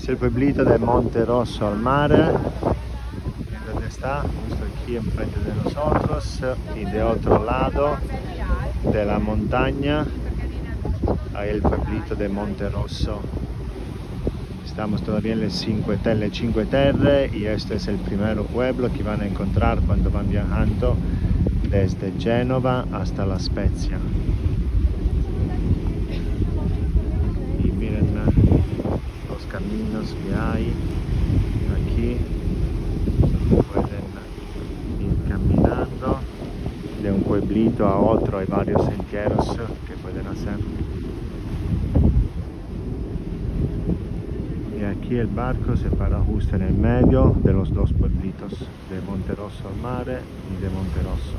Es el pueblito de Monte Rosso al Mare, donde está, justo aquí enfrente de nosotros, y de otro lado de la montaña hay el pueblito de Monte Rosso. Estamos todavía en las Cinque Terre y este es el primer pueblo que van a encontrar cuando van viajando desde Génova hasta La Spezia. Y miren los caminos que hay aquí, donde pueden ir caminando de un pueblito a otro. Hay varios sendieros que pueden hacer. Y aquí el barco se para justo en el medio de los dos pueblitos, de Monte Rosso al Mare y de Monte Rosso.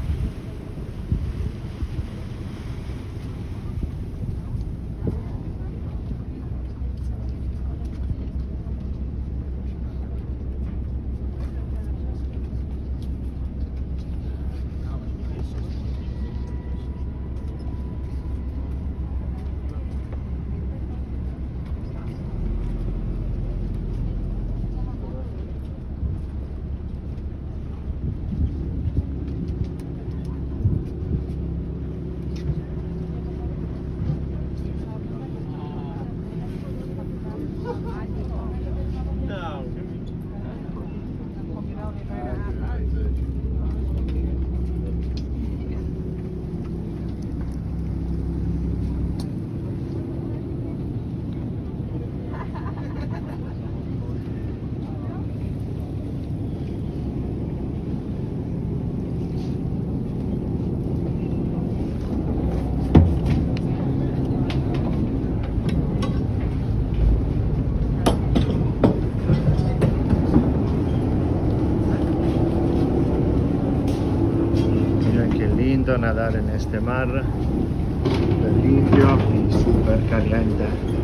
Nadar en este mar limpio y súper caliente.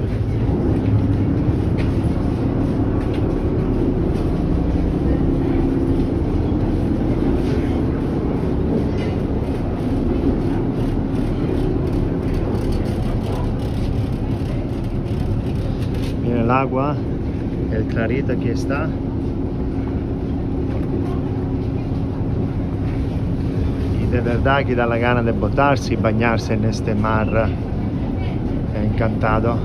Mira el agua, el clarito que está. De verdad que da la gana de botarse y bañarse en este mar. Encantado.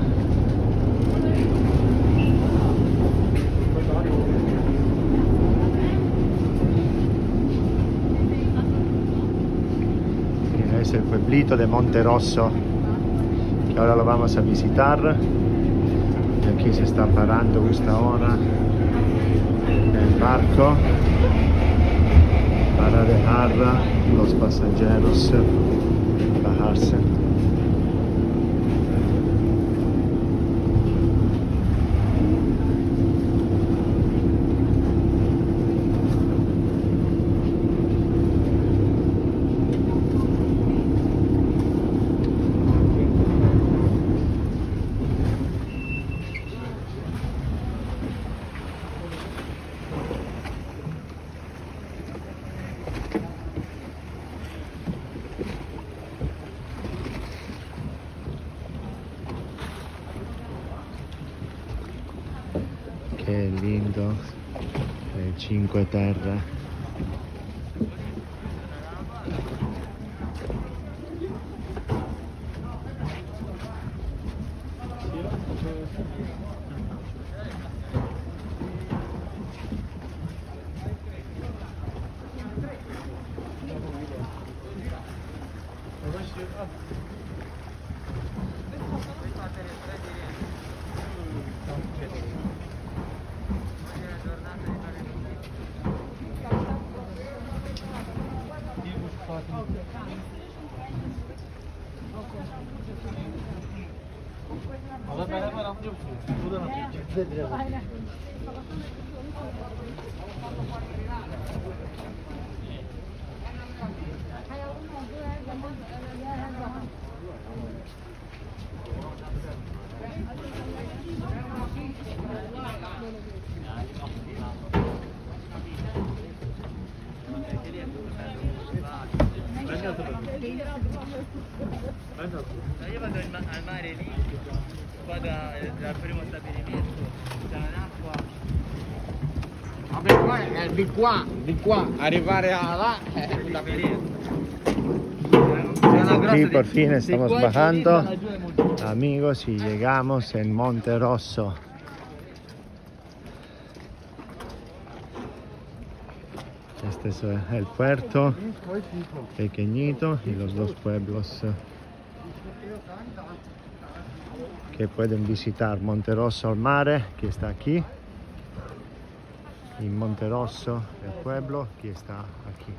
Es el pueblito de Monte Rosso, que ahora lo vamos a visitar. Y aquí se está parando justo ahora el barco para dejar los pasajeros bajarse. Che lindo, le Cinque Terre. Valla beraber atıyor musunuz? Buradan atıyor. Ciddi biraz. Aynen. Ben de hatırlıyorum. Al mare lì. qua dal primo stabilimento, c'è l'acqua. Vabbè, qua è di qua, arrivare a là è una esperienza. Aquí por fin estamos bajando, amigos, y llegamos en Monte Rosso. Este es el puerto pequeñito y los dos pueblos que pueden visitar. Monte Rosso al mare, que está aquí, y Monte Rosso, el pueblo, que está aquí.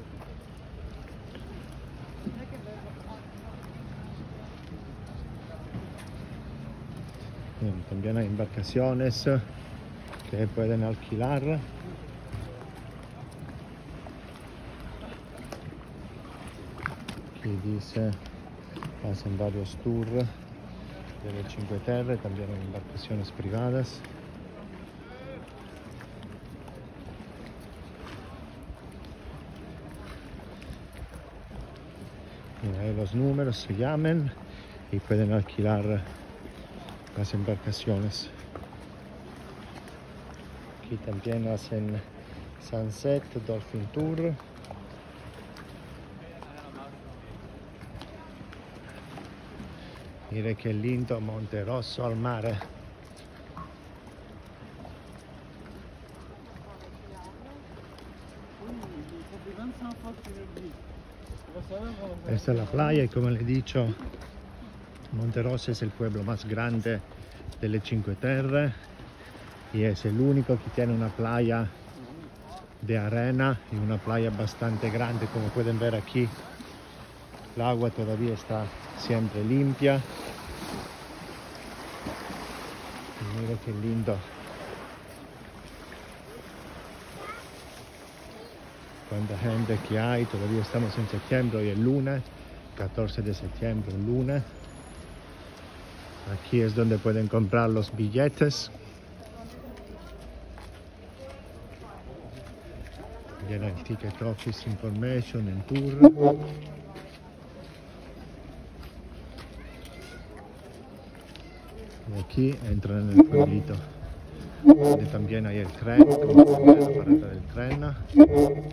Bien, también hay embarcaciones que pueden alquilar. Aquí dice, hacen varios tours de las Cinque Terre, también hay embarcaciones privadas. Y ahí los números, se llaman y pueden alquilar las embarcaciones. Aquí también hacen Sunset Dolphin Tour. Mire che lindo Monte Rosso al mare. Esta es la playa y como le he dicho, Monte Rosso es el pueblo más grande de las Cinque Terre y es el único que tiene una playa de arena y una playa bastante grande. Como pueden ver aquí, el agua todavía está siempre limpia. Y mira qué lindo. Cuánta gente que hay, todavía estamos en septiembre, hoy es lunes, 14 de septiembre, lunes. Aquí es donde pueden comprar los billetes. Viene el Ticket Office Information en tour. Y aquí entran en el pueblito, donde también hay el tren, como pueden ver, la parada del tren.